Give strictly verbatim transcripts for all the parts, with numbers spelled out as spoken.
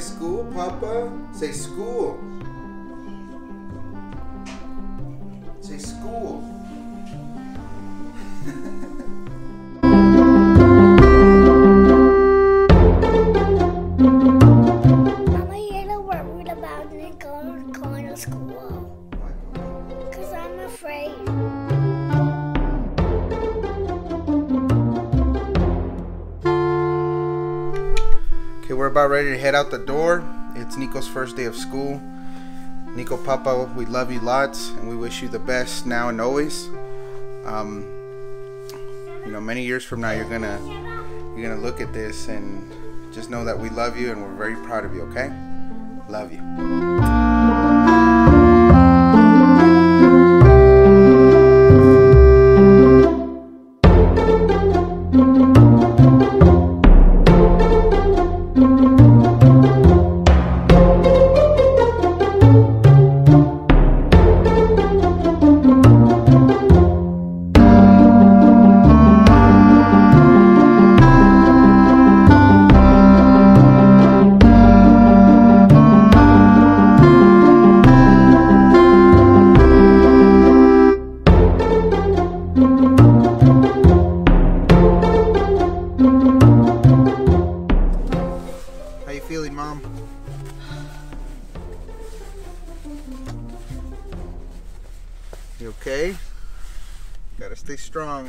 school, Papa? Say school. Say school. Mama, you're not worried about Nico going to school. Because I'm afraid. Okay, we're about ready to head out the door. It's Nico's first day of school. Nico, Papa, we love you lots, and we wish you the best now and always. Um, you know, many years from now, you're gonna you're gonna look at this and just know that we love you and we're very proud of you. Okay? Love you. How you feeling, Mom? You okay? Gotta stay strong.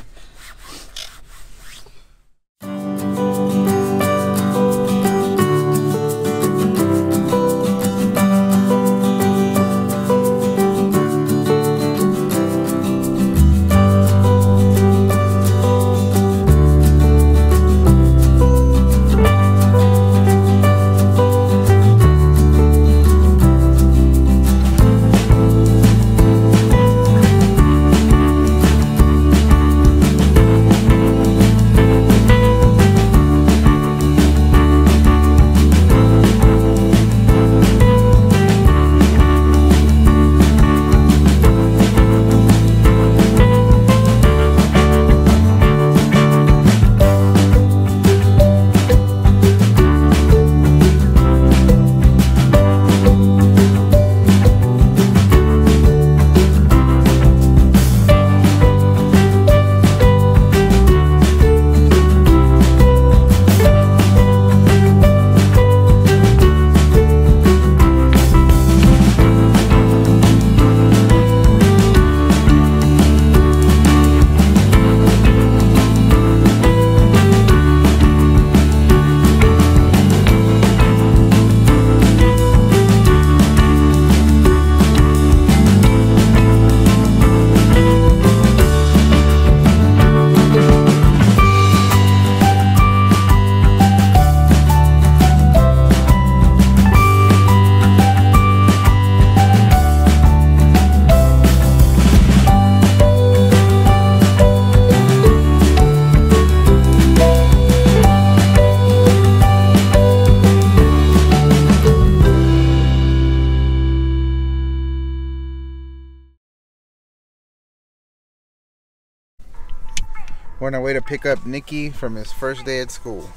We're on our way to pick up Nicky from his first day at school.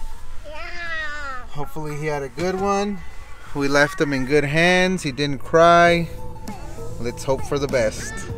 Yeah. Hopefully he had a good one. We left him in good hands. He didn't cry. Let's hope for the best.